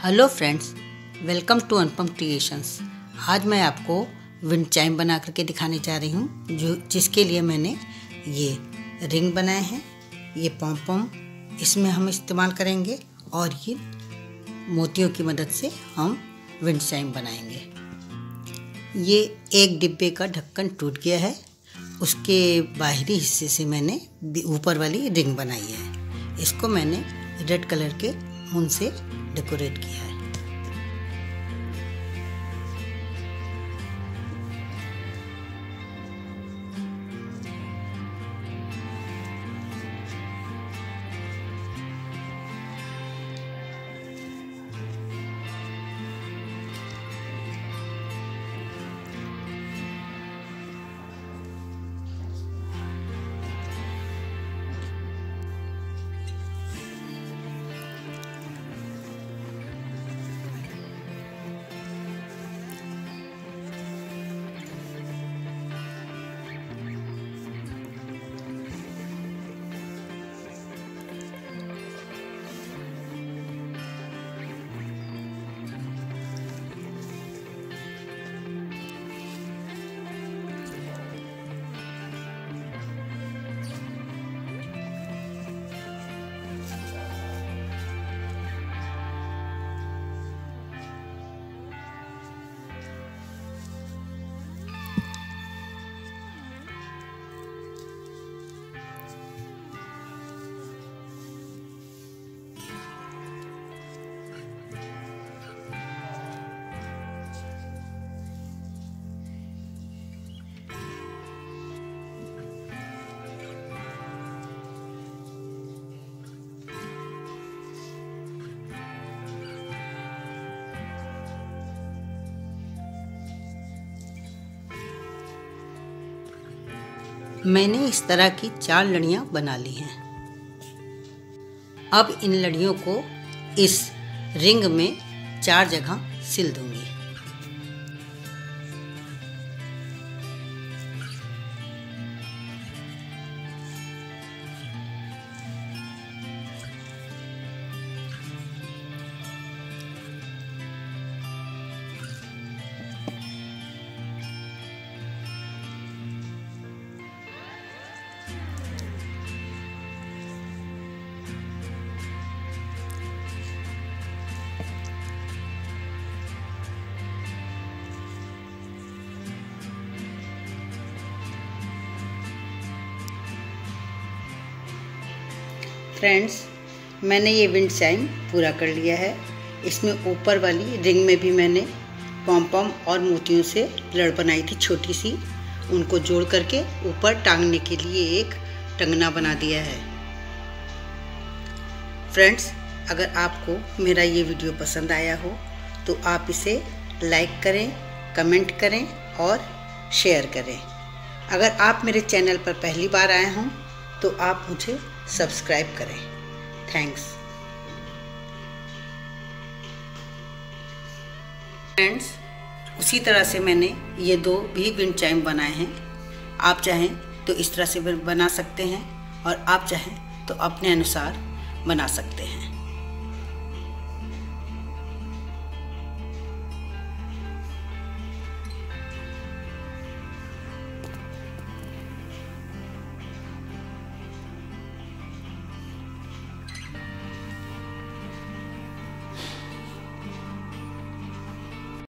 Hello friends, welcome to Anupam creations. आज मैं आपको विंड चाइम बना करके दिखाने जा रही हूँ, जिसके लिए मैंने ये रिंग बनाए हैं। ये पॉम पॉम इसमें हम इस्तेमाल करेंगे और ये मोतियों की मदद से हम विंड चाइम बनाएंगे। ये एक डिब्बे का ढक्कन टूट गया है, उसके बाहरी हिस्से से मैंने ऊपर वाली रिंग बनाई है। इसको मैंने रेड कलर के ऊन से डेकोरेट किया है। मैंने इस तरह की 4 लड़ियाँ बना ली हैं। अब इन लड़ियों को इस रिंग में 4 जगह सिल दूंगी। फ्रेंड्स, मैंने ये विंड चाइम पूरा कर लिया है। इसमें ऊपर वाली रिंग में भी मैंने पॉम पॉम और मोतियों से लड़ बनाई थी छोटी सी, उनको जोड़ करके ऊपर टांगने के लिए एक टंगना बना दिया है। फ्रेंड्स, अगर आपको मेरा ये वीडियो पसंद आया हो तो आप इसे लाइक करें, कमेंट करें और शेयर करें। अगर आप मेरे चैनल पर पहली बार आए हों तो आप मुझे सब्सक्राइब करें। थैंक्स। फ्रेंड्स, उसी तरह से मैंने ये 2 भी विंड चाइम बनाए हैं। आप चाहें तो इस तरह से बना सकते हैं और आप चाहें तो अपने अनुसार बना सकते हैं।